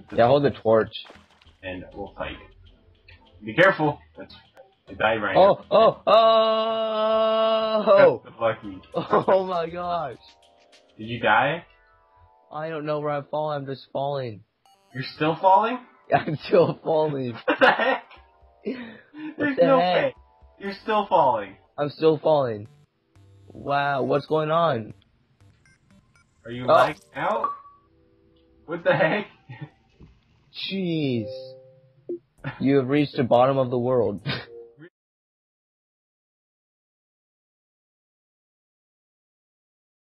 Yeah, hold the torch. And we'll fight. Be careful. I died right Oh, now. oh, oh! That's lucky. Oh my gosh. Did you die? I don't know where I'm falling, I'm just falling. You're still falling? I'm still falling. What the heck? There's no way. You're still falling. I'm still falling. Wow, what's going on? Are you lagging out? What the heck? Jeez. You have reached the bottom of the world.